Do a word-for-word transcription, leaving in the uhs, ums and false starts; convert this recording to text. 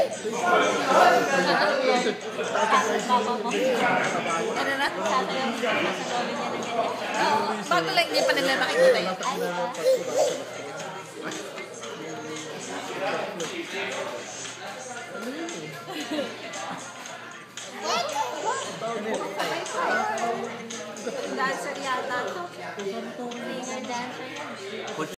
Ano na? Bago lang, hindi pa nila nakikita yun. Dancer yata to. Singer dancer.